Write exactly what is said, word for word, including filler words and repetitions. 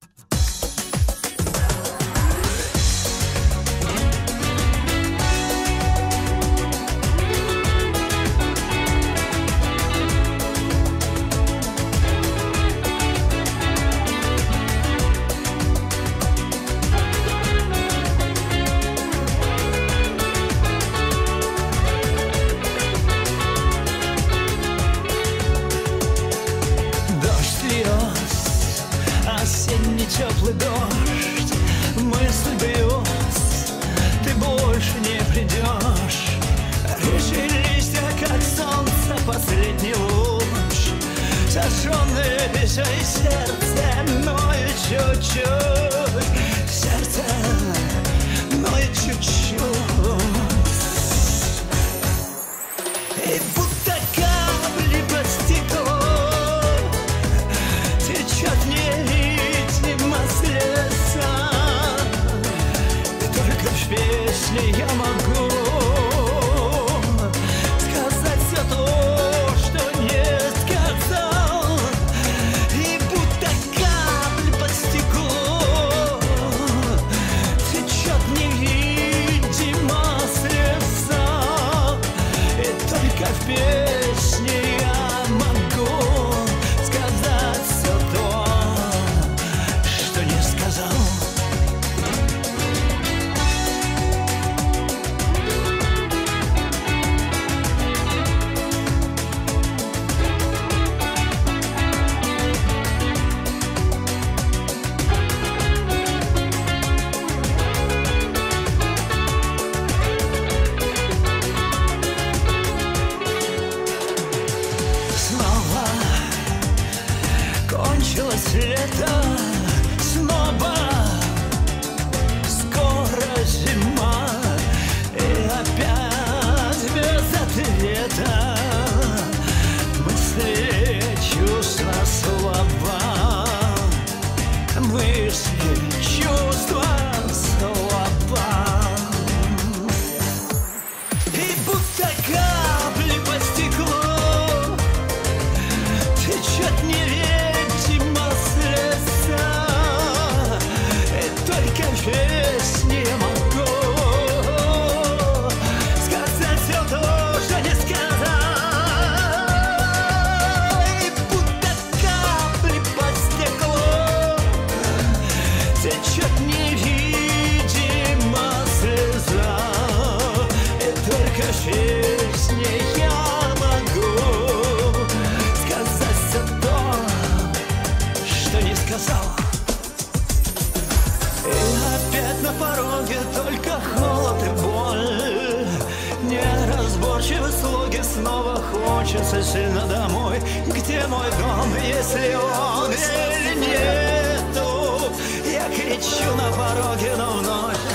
Осенний теплый дождь, мысль бьется, ты больше не придешь. Рыжие листья, как солнце, последний луч, сожженное печаль сердце, ноет чуть-чуть, сердце ноет чуть-чуть. И будто капли по стеклу течет невидимо слеза, и только в песне я могу сказать все то, что не сказал. И будто капли по стеклу течет невидимо слеза, и только в песне я могу сказать все то, что не сказал. Снова кончилось лето, снова скоро зима, и опять без ответа мысли, чувства, слова, мысли, чувства, слова. И будто капли по стеклу течет невидимо слеза, и только в песне я могу сказать все то, что не сказал. И будто капли по стеклу течет невидимо слеза, и только в песне я могу сказать все то, что не сказал. И опять на пороге только холод и боль, неразборчивые слуги, снова хочется сильно домой. Где мой дом, если он или нету? Я кричу на пороге, но вновь